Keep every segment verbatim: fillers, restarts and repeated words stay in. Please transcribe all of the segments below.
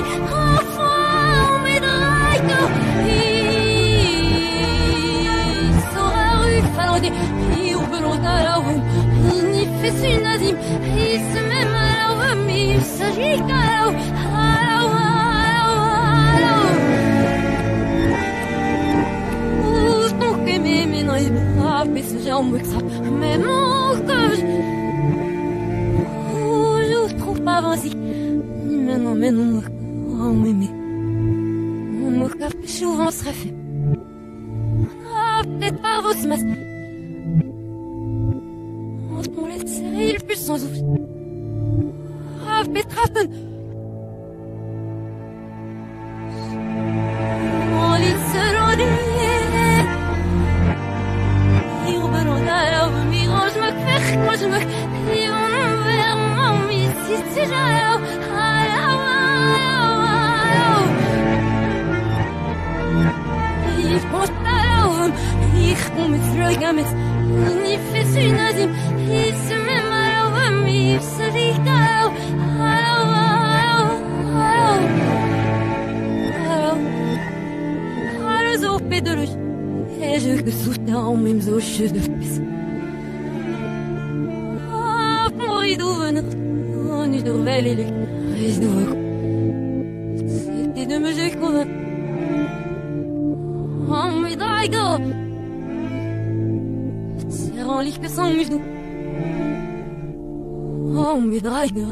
enfant, mais dragon, il sera rue falodé, il ouvre à la roue, il n'y fait si nazim, il se met à la roue, il s'agit qu'à la roue, à la roue, à la roue. Ton que mes ménons, il va faire ce genre de ça, mais mon cœur, je trouve pas vas-y, mais non, mais non, oh, mais, mais, mon café souvent serait fait. Ah, peut-être pas vos semaines. On laisse serrer le plus sans ouf. Ah, Petraten. On les selon des. Ils revenons à la mirage, je me fais, moi je me. Ils vont vers mon ici, c'est j'allais. Ich muss da laufen, ich komme zurück am Mist, ich fisse in Azim, ich semme mal laufen, ich sage ich da lau, hallo, hallo, hallo, hallo, hallo, so bedeutet, ich habe gesucht, um ihm so schön zu wissen. Auf morgen du venir, und ich durfte les lucs, ich durfte, c'était de me jouer qu'on Oh, mais drago! Serrant licht bis um mich du. Oh, mais drago!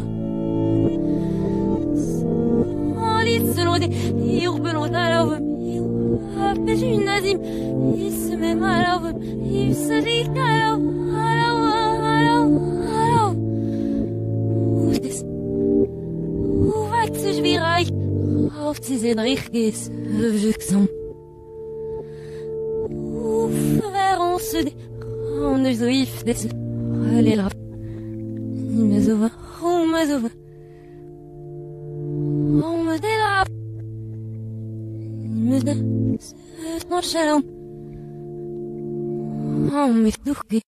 Oh, licht selon des urbains à la voix. Après une nazim, il se met mal à la voix. Il se dit à la voix, à la voix, à la voix, à la voix. Où est-ce? Où va-t-il se virer? Auf diese Drichges, je sens. On is zo if des allez là il me zova on me zova on me délap il me da c'est mon chalon on me touche